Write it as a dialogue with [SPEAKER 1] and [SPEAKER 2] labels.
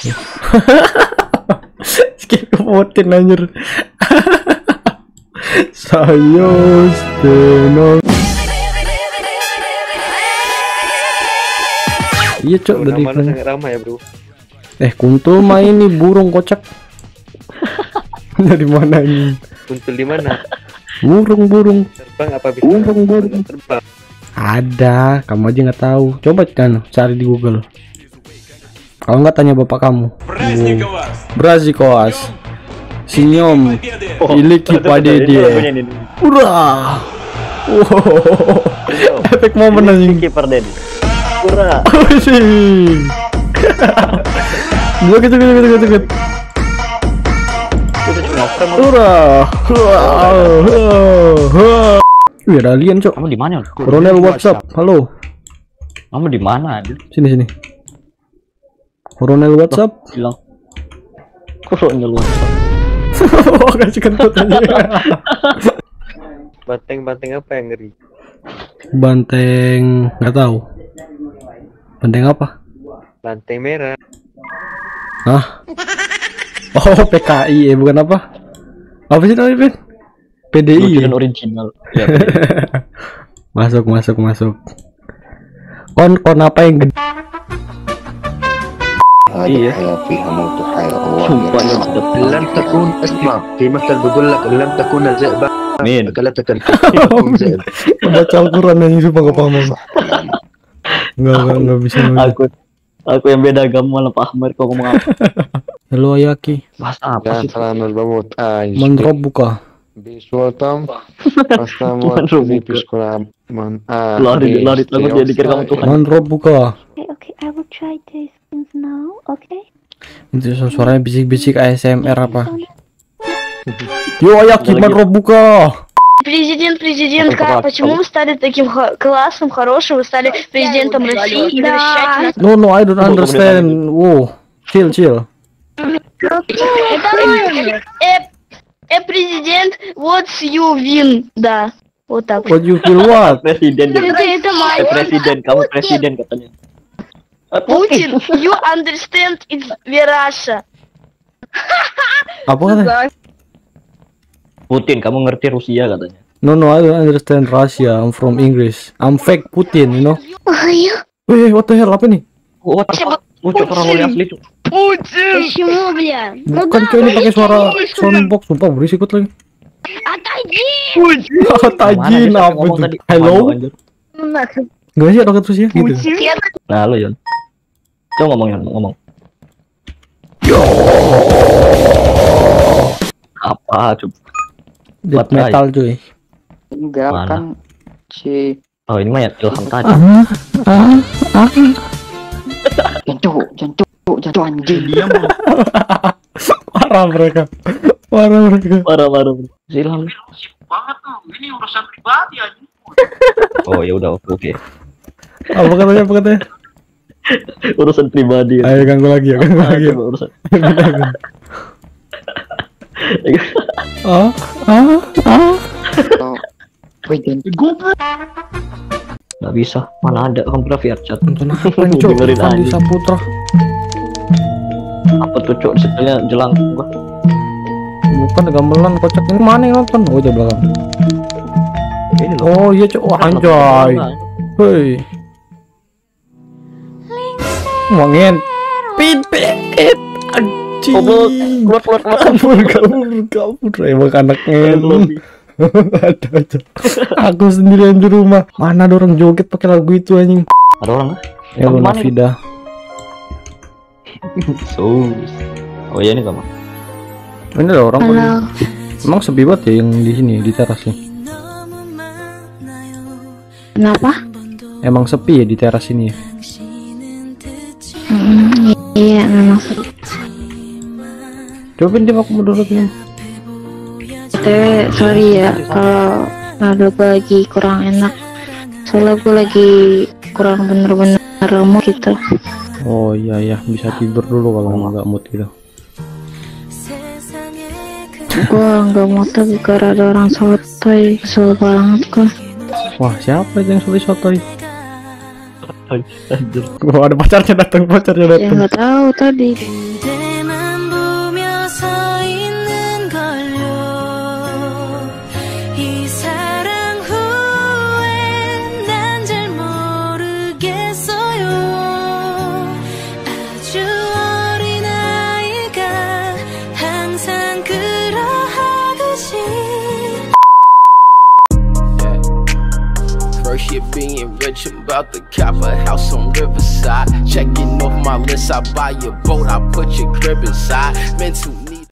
[SPEAKER 1] Skip Putin anjir. Saya Steno. Iya cok, dari
[SPEAKER 2] mana sangat ramai ya bro.
[SPEAKER 1] Kuntul mah ini burung kocak. Dari mana ini?
[SPEAKER 2] Kuntul di mana?
[SPEAKER 1] Burung.
[SPEAKER 2] Terbang apa bisa? Burung terbang.
[SPEAKER 1] Ada, kamu aja nggak tahu. Coba kan cari di Google. Kalau nggak tanya bapak kamu. Brazikoas. Senyum. Iliki pada dia. Urah. Wow. Efek momen anjing.
[SPEAKER 3] Kiper Den. Urah.
[SPEAKER 1] Gitu. Urah. Wih, ada alien, cok.
[SPEAKER 3] Kamu di mana?
[SPEAKER 1] Ronel WhatsApp. Halo.
[SPEAKER 3] Kamu di mana?
[SPEAKER 1] Sini. Ronel WhatsApp.
[SPEAKER 3] Bilang. Ronel WhatsApp.
[SPEAKER 1] Oh, kasih kentut aja.
[SPEAKER 2] Banteng apa yang ngeri?
[SPEAKER 1] Banteng, nggak tahu. Banteng apa?
[SPEAKER 2] Banteng merah.
[SPEAKER 1] Hah? Oh, PKI, bukan apa? Apa sih namanya, Ben? PDI.
[SPEAKER 3] Dan original. Ya,
[SPEAKER 1] masuk. Kon apa yang gede?
[SPEAKER 3] iya. Sumpah ya ada
[SPEAKER 4] لم تكون اسمع في مثل بيقول لك لم تكون الذئبة
[SPEAKER 3] Min.
[SPEAKER 4] اكلتك الذئب.
[SPEAKER 1] Baca Al-Quran yang itu nggak paham. Nggak bisa.
[SPEAKER 3] Aku yang beda agama malah Pak Ahmad kau ngomong apa?
[SPEAKER 1] Halo Ayaki.
[SPEAKER 3] Bahasa apa sih?
[SPEAKER 2] Salam bamut.
[SPEAKER 1] Menrob buka.
[SPEAKER 2] Biswatam.
[SPEAKER 3] Menrob buka. Lari takut dia dikira kamu Tuhan.
[SPEAKER 1] Menrob buka.
[SPEAKER 5] Okay, I will try these things now, okay?
[SPEAKER 1] Itu suaranya bisik-bisik ASMR apa? Yo Ayaki, Menrob buka.
[SPEAKER 6] Президент, почему вы стали таким классным, хорошим? Вы стали президентом России и навещать нас?
[SPEAKER 1] No, I don't understand. Wow, chill.
[SPEAKER 6] Президент, what's you win? Да, вот так.
[SPEAKER 1] What you feel what?
[SPEAKER 3] Presiden.
[SPEAKER 6] Это мое.
[SPEAKER 3] Presiden, kamu presiden katanya.
[SPEAKER 6] Putin, you understand it's Russia.
[SPEAKER 1] Apa katanya?
[SPEAKER 3] Putin, kamu ngerti Rusia katanya.
[SPEAKER 1] No, I don't understand Russia. I'm from English. I'm fake Putin, you know. Wih, what the hell, apa nih?
[SPEAKER 3] What the fuck? Muncul orang mulai asli tuh.
[SPEAKER 6] Почему, бля?
[SPEAKER 1] Bukan cuy, ini pakai suara soundbox, sumpah berisik lagi. Tajin apa itu? Hello? Gak sih roket Rusia gitu.
[SPEAKER 3] Nah, lo Yon. Coba ngomong. Apa coba?
[SPEAKER 1] Death metal cuy.
[SPEAKER 7] Gerakan si
[SPEAKER 3] Oh ini mah ya Ilham tadi.
[SPEAKER 7] Jantung anjing dia
[SPEAKER 1] Parah mereka.
[SPEAKER 3] Parah. Si Ilham
[SPEAKER 4] banget tuh, ini urusan pribadi aja.
[SPEAKER 3] Oh ya udah oke.
[SPEAKER 1] Apa katanya?
[SPEAKER 3] Urusan pribadi.
[SPEAKER 1] Ayo ganggu lagi.
[SPEAKER 3] Urusan. Nggak bisa, mana ada kamu pernah via chat.
[SPEAKER 1] Nonton apa nih cok?
[SPEAKER 3] Dengerin
[SPEAKER 1] Fandi
[SPEAKER 3] aja.
[SPEAKER 1] Saputra.
[SPEAKER 3] Apa tuh cok? Setelahnya jelang gua.
[SPEAKER 1] Bukan gamelan kocak ini mana yang nonton? Oh di belakang.
[SPEAKER 3] Ini loh.
[SPEAKER 1] Oh iya cok, anjay. Hei. Ngomongin. Pit. Anjing. Kabur. Emang anaknya. Ada. Aku sendirian di rumah. Mana ada orang joget pakai lagu itu anjing?
[SPEAKER 3] Ada orang nggak?
[SPEAKER 1] Ya Luna Vida.
[SPEAKER 3] Oh iya ini kamu.
[SPEAKER 1] Ini ada orang.
[SPEAKER 5] Halo.
[SPEAKER 1] Emang sepi banget ya yang di sini di teras nih.
[SPEAKER 5] Kenapa?
[SPEAKER 1] Emang sepi ya di teras ini ya?
[SPEAKER 5] Iya, memang seru.
[SPEAKER 1] Coba dia aku menurutnya.
[SPEAKER 5] Sorry ya kalau nado gue lagi kurang enak. Soalnya gue lagi kurang bener-bener mood gitu.
[SPEAKER 1] Oh iya bisa tidur dulu kalau nggak mood gitu.
[SPEAKER 5] Gue nggak mau tapi gara ada orang sotoy, kesel banget gue.
[SPEAKER 1] Wah siapa itu yang sotoy?
[SPEAKER 3] Anjir.
[SPEAKER 1] Wah, ada pacarnya datang.
[SPEAKER 5] Ya nggak tahu tadi.
[SPEAKER 8] 그대만 보며 서 있는 걸요. 이 사랑 후에 난 잘 모르겠어요. 아주 어린 아이가 항상 그러하듯이.
[SPEAKER 9] First year being rich, I'm about to cop a house on Riverside. Checking off my list, I buy your boat, I put your crib inside. Mental